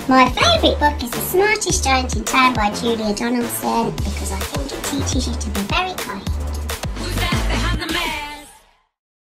My favourite book is The Smartest Giant in Town by Julia Donaldson because I think it teaches you to be very kind.